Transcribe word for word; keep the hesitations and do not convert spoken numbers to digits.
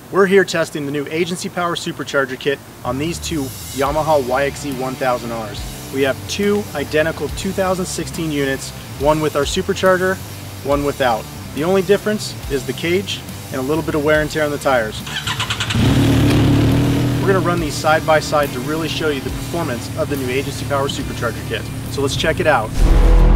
We're here testing the new Agency Power Supercharger kit on these two Yamaha Y X Z one thousand Rs. We have two identical two thousand sixteen units, one with our supercharger, one without. The only difference is the cage and a little bit of wear and tear on the tires. We're going to run these side by side to really show you the performance of the new Agency Power Supercharger kit. So let's check it out.